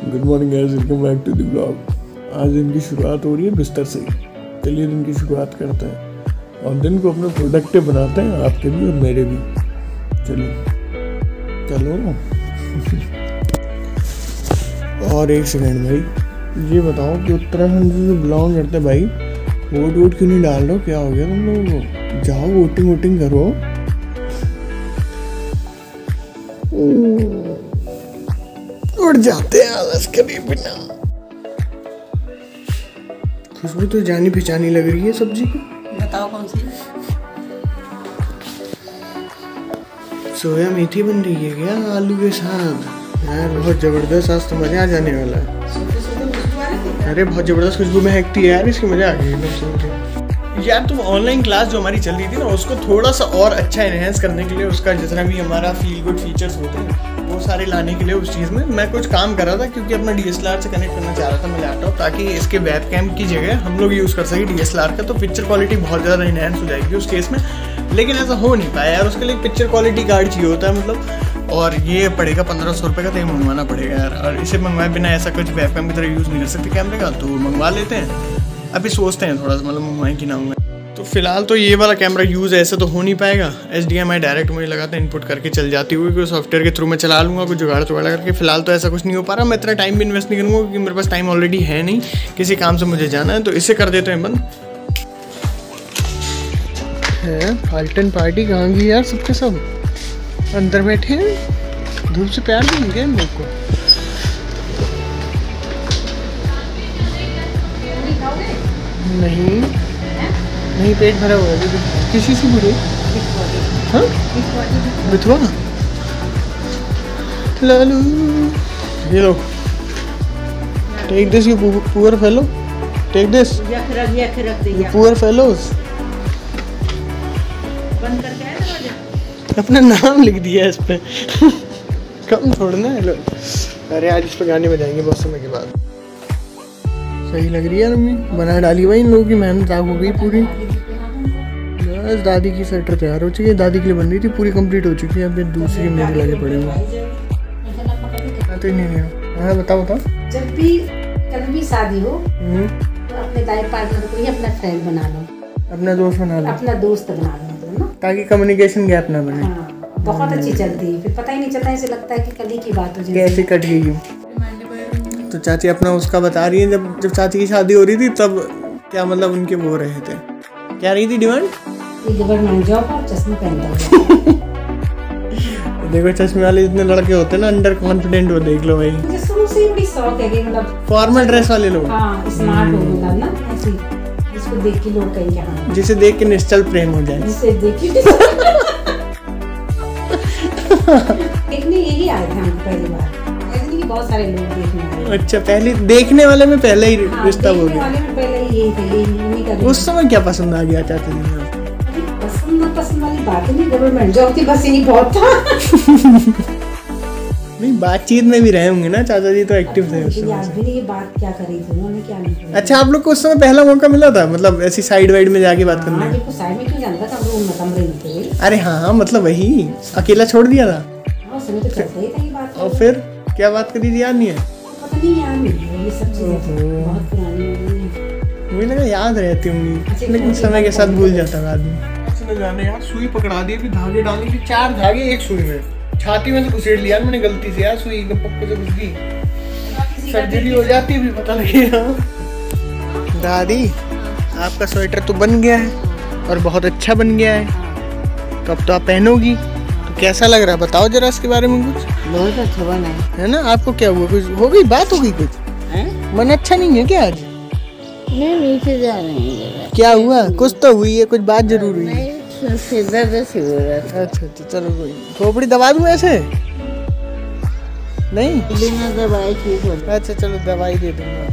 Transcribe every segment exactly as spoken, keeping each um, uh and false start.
Good morning guys, welcome back to the blog. आज दिन की शुरुआत हो रही है बिस्तर से। चलिए दिन की शुरुआत करते हैं और दिन को अपने प्रोडक्टिव बनाते हैं, आपके भी और मेरे भी। चलिए चलो। और एक सेकंड भाई, ये बताओ कि उत्तराखंड से बिलोंग करते भाई, वोट वोट क्यों नहीं डाल रहे हो? क्या हो गया तुम लोगों को? जाओ वोटिंग वोटिंग करो। उड़ जाते हैं आलस के बिना। खुशबू तो जानी पहचानी लग रही है सब्जी की। बताओ कौन सी? सोया मेथी बन रही है क्या आलू के साथ? यार बहुत जबरदस्त, आज तो मजा आ जाने वाला है। अरे बहुत जबरदस्त खुशबू महकती है यार, इसकी मजा आ गई एकदम सुन के। यार तुम ऑनलाइन क्लास जो हमारी चल रही थी ना, उसको थोड़ा सा और अच्छा एनहेंस करने के लिए, उसका जितना भी हमारा फील गुड फीचर्स होते हैं वो सारे लाने के लिए उस चीज़ में मैं कुछ काम कर रहा था, क्योंकि अपना डी एस एल आर से कनेक्ट करना चाह रहा था मैं लैपटॉप, ताकि इसके वेब कैम की जगह हम लोग यूज़ कर सके डी एस एल आर का, तो पिक्चर क्वालिटी बहुत ज़्यादा इनहेंस हो जाएगी उस केस में। लेकिन ऐसा हो नहीं पाया यार, उसके लिए पिक्चर क्वालिटी कार्ड चाहिए होता है मतलब, और ये पड़ेगा पंद्रह सौ रुपये का, तो ये मंगवाना पड़ेगा यार। और इसे मंगवाए बिना ऐसा कुछ वेब कैम की तरह यूज़ नहीं कर सकते कैमरे का, तो मंगवा लेते हैं। अभी सोचते हैं थोड़ा सा मतलब मंगवाएं कि ना मंगवाएं। तो फिलहाल तो ये वाला कैमरा यूज़ ऐसे तो हो नहीं पाएगा। H D M I direct मुझे लगाता है इनपुट करके चल जाती हुई, कोई सॉफ्टवेयर के थ्रू मैं चला लूँगा, कुछ जुगाड़ जुगाड़ करके। फिलहाल तो ऐसा कुछ नहीं हो पा रहा, मैं इतना टाइम भी इन्वेस्ट नहीं करूँगा क्योंकि मेरे पास टाइम ऑलरेडी है नहीं, किसी काम से मुझे जाना है, तो इसे कर देते हैं बंद। है फाल्टन पार्टी कहाँ गई यार? सबके सब अंदर बैठे हैं, धूप से प्यार भी मिल गया मेरे को। नहीं नहीं, पेट भरा हुआ है। किसी से बुरे हाँ बिथवा लालू। ये लो, take this you poor fellow, take this you poor fellows. अपना नाम लिख दिया इस पे। कम छोड़ना है लो। अरे आज इस पे गाने बजाएंगे बहुत समय के बाद। सही लग रही है मम्मी, बना डाली भाई इन लोगों की मेहनत आग हो गई पूरी। बस दादी की स्वेटर तैयार हो चुकी है, दादी के लिए बन रही थी, पूरी कंप्लीट हो चुकी है। अब दूसरी मेरे लगे पड़े हुए। तो नहीं नहीं हाँ बताओ बताओ। जब भी कभी भी शादी हो तो अपने लाइफ पार्टनर को ही अपना फ्रेंड बना लो, अपना दोस्त बना लो, अपना दोस्त बना लो ना, ताकि कम्युनिकेशन गैप ना बने। हाँ, बहुत अच्छी चलती है, फिर पता ही नहीं चलता, ऐसे लगता है कि कल ही की बात हो जाए, कैसे कट गई हूँ। तो चाची अपना उसका बता रही है, जब जब चाची की शादी हो रही थी तब क्या मतलब उनके वो रहे थे, क्या रही थी डिमांड? जॉब और चश्मा पहनता देखो चश्मे वाले जितने लड़के होते हैं ना अंडर कॉन्फिडेंट, वो देख लो भाई। मुझे शुरू से ही बड़ी शौक है कि मतलब फॉर्मल ड्रेस वाले लोग, हाँ स्मार्ट हो मतलब ना, ऐसे जिसको देख के लोग कहेंगे हाँ, जिसे देख के निश्चल प्रेम हो जाए, जिसे देख के देखने यही आए थे हम पहली बार, बहुत सारे लोग देखने वाले। अच्छा, पहले देखने वाले में पहले ही रिश्ता हो गया। वाले में पहले ही यही थे, यही कर। उस समय क्या पसंद आ गया चाचा जी? पसंद ना पसंद वाली बात नहीं, गवर्नमेंट जॉब थी बस, यही बहुत था। नहीं बातचीत में भी रहे होंगे ना चाचा जी, तो एक्टिव थे उस समय। याद भी नहीं ये बात क्या करी थी उन्होंने, क्या नहीं किया। अच्छा, आप लोग को उस समय पहला मौका मिला था मतलब ऐसी साइड वाइड में जाके बात करने का? साइड में क्यों जानता था, रूम में कमरे में थे। अरे हाँ मतलब वही अकेला छोड़ दिया था। हां उस समय तो चलता ही था ये बात। और फिर क्या बात करी थी याद नहीं है? पता नहीं याद नहीं है, ये सब चीजें बहुत पुरानी हो गई हैं। मुझे लगा याद रहती होंगी, लेकिन समय के साथ भूल जाता है आदमी। इसने जाने यार सुई पकड़ा दी थी, धागे डालने की, चार धागे एक सुई में, छाती में से घुसेड़ लिया मैंने गलती से यार, सुई एकदम पक्के से घुस गई, सर्जरी हो जाती भी पता लगेगा। दादी आपका स्वेटर तो बन गया है और बहुत अच्छा बन गया है, तो अब तो आप पहनोगी, तो कैसा लग रहा है बताओ जरा इसके बारे में कुछ। बहुत अच्छा बना है ना? आपको क्या हुआ, कुछ हो गई बात, हो गई कुछ है? मन अच्छा नहीं है क्या आज? नहीं नीचे जा रहे हैं। क्या हुआ? कुछ तो हुई है, कुछ बात जरूर हुई है। दर्द से हो रहा था। अच्छा अच्छा चलो कोई, खोपड़ी दबा दूं ऐसे? नहीं बिना दवाई ठीक हो। अच्छा चलो दवाई दे दूंगा।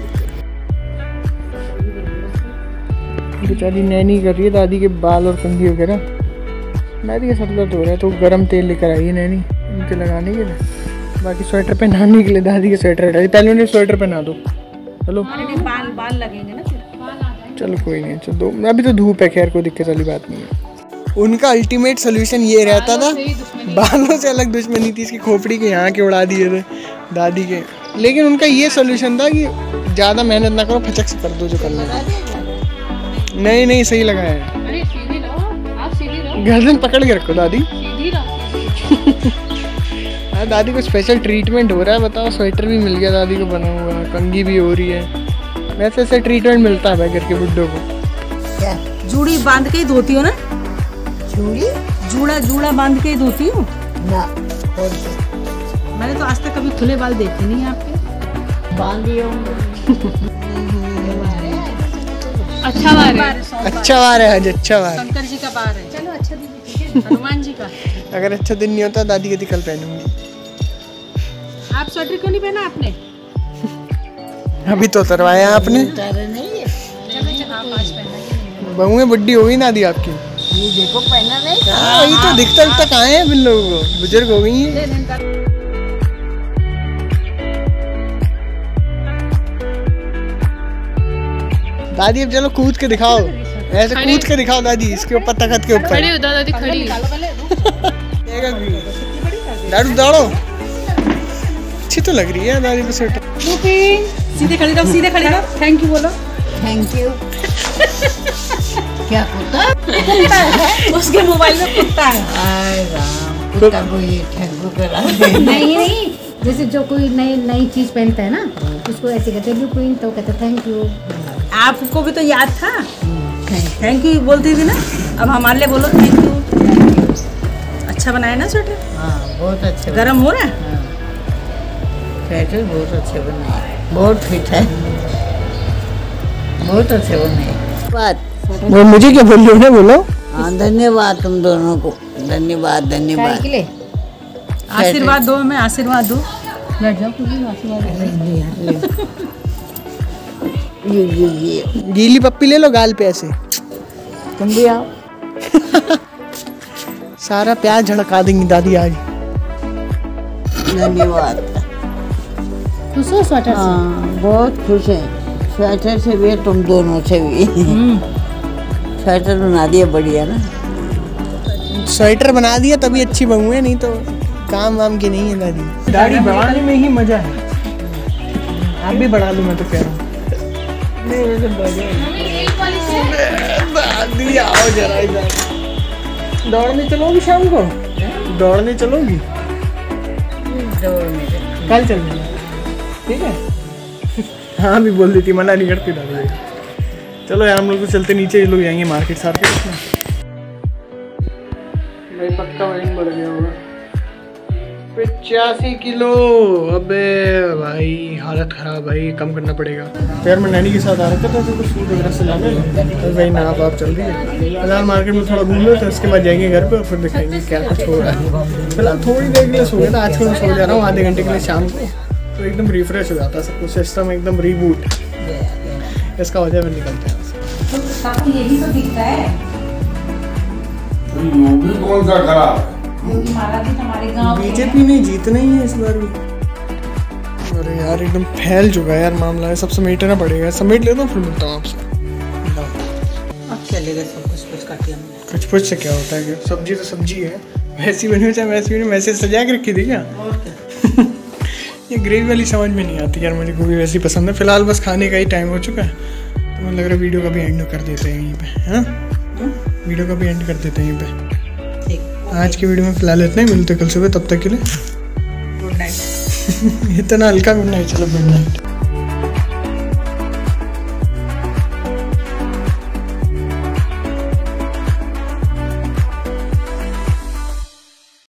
बेचारी नैनी कर रही है दादी के बाल और कंघी वगैरह। दादी का सर दर्द हो रहा है तो गर्म तेल लेकर आई है नैनी उनके लगाने के लिए। बाकी स्वेटर पहनाने के लिए दादी के स्वेटर हटाई, पहले उन्हें स्वेटर पहना दो। चलो बाल बाल लगेंगे ना फिर। चलो कोई नहीं, चलो अभी तो धूप है, खैर कोई दिक्कत वाली बात नहीं है। उनका अल्टीमेट सोल्यूशन ये रहता था, बालों से अलग दुश्मनी थी, इसकी खोपड़ी के यहाँ के उड़ा दिए थे दादी के। लेकिन उनका ये सोल्यूशन था कि ज़्यादा मेहनत ना करो, फचक से कर दो जो करना है। नहीं नहीं सही लगा है। अरे सीधी रहो, आप सीधी रहो। गर्दन पकड़ के रखो दादी। सीधी रहो। हाँ दादी को स्पेशल ट्रीटमेंट हो रहा है, बताओ। स्वेटर भी मिल गया दादी को बना हुआ, कंघी भी हो रही है। वैसे ऐसे ट्रीटमेंट मिलता है भाई घर के बुड्ढों को। क्या जूड़ी बांध के ही धोती हो ना? जूड़ी जूड़ा जूड़ा बांध के ही धोती हूँ ना। मैंने तो आज तक कभी खुले बाल देखे नहीं आपके। बांधी अच्छा बार है, अच्छा बार है आज, अच्छा बार। शंकर जी का बार है। चलो अच्छा दिन, हनुमान जी का। अगर अच्छा दिन नहीं होता दादी कहती कल पहनूंगी। आप स्वेटर क्यों नहीं पहना आपने? अभी तो उतरवाया आपने। बहुएं बुड्ढी हो गई ना दी आपकी। ये देखो पहना नहीं। हाँ वही तो दिखता दिखता कहाँ है बिन लोगों को, बुजुर्ग हो गई हैं। दादी अब चलो कूद के दिखाओ, ऐसे कूद के दिखाओ दादी, इसके ऊपर तखत के ऊपर। खड़ी हो दादी, खड़ी। दादू दौड़ो, अच्छी तो लग रही है दादी पे स्वेटर। सीधे खड़ी रहो, सीधे खड़ी रहो। थैंक यू बोलो। Thank you. क्या कुत्ता? उसके मोबाइल में कुत्ता है। आय राम, कुत्ता को ये ठगू करा। नहीं नहीं, जैसे जो कोई नई नई चीज पहनता है ना, उसको ऐसे कहते हैं क्वीन, तो कहते थैंक यू। आपको भी तो याद था, थैंक यू बोलती थी ना। अब हमारे लिए बोलो थैंक यू। अच्छा बनाया ना स्वेटर? हाँ बहुत अच्छा। गर्म हो रहा है? स्वेटर बहुत अच्छे बने, बहुत फिट है, बहुत अच्छे बने। बात वो मुझे क्या बोल रही हो? बोलो। हाँ धन्यवाद तुम दोनों को, धन्यवाद धन्यवाद। आशीर्वाद दो, मैं आशीर्वाद दो। बैठ जाओ, आशीर्वाद। ये ये ये गीली पप्पी ले लो गाल पे ऐसे। तुम भी आओ। सारा प्याज झड़का देंगी दादी आज। धन्यवाद। खुश हो स्वेटर से? हाँ बहुत खुश है, स्वेटर से भी तुम दोनों से भी। स्वेटर बना दिया बढ़िया ना। स्वेटर बना दिया तभी अच्छी बहू है, नहीं तो काम वाम की नहीं है दादी। दाढ़ी बढ़ाने में ही मजा है। आप भी बढ़ा लो, मैं तो कह रहा हूँ। दादी आओ जरा इधर। दौड़ने चलोगी शाम को? दौड़ने चलोगी? कल चल जाना, ठीक है? हाँ भी बोल देती, मना नहीं करती दादी। चलो यार हम लोग तो चलते, नीचे ये लोग जाएंगे मार्केट साथ में। भाई पक्का वजन बढ़ गया होगा, पचासी किलो। अबे भाई हालत खराब भाई, कम करना पड़ेगा। तो यार मैं नैनी के साथ आ रहा था तो कुछ फूड वगैरह से लाने, तो भाई ना आप आप चल रही है। फिलहाल मार्केट में थोड़ा घूम लो, तो उसके बाद जाएंगे घर पे और फिर दिखाएंगे क्या कुछ हो रहा है। फिलहाल थोड़ी देर के लिए सो गया था, आजकल मैं सो जा रहा हूँ आधे घंटे के लिए शाम को, तो एकदम रिफ्रेश हो जाता है सब कुछ, सिस्टम एकदम रीबूट। इसका वजह फिर निकलते हैं। यही तो दिखता है। योगी कौन सा खराब? बीजेपी ने जीतना ही है इस बार भी। अरे यार एकदम फैल चुका है यार मामला है, सब समेटना पड़ेगा। समेट लेता हूँ फिर मिलता हूँ आपसे। अब चलेगा सब कुछ कुछ काट लिया मैंने। कुछ कुछ से क्या होता है, सब्जी तो सब्जी है, वैसी बनी हो चाहे वैसी बनी, वैसे सजा के रखी थी क्या? ये ग्रेवी वाली समझ में नहीं आती यार, मुझे गोभी वैसी पसंद है। फिलहाल बस खाने का ही टाइम हो चुका है, तो मुझे लग रहा है वीडियो का भी एंड कर देते हैं यहीं पे, है ना? वीडियो का भी एंड कर देते हैं यहीं पे। आज की वीडियो में फिलहाल इतना ही, मिलते कल सुबह, तब तक के लिए गुड नाइट। इतना हल्का गुड नाइट, चलो गुड नाइट।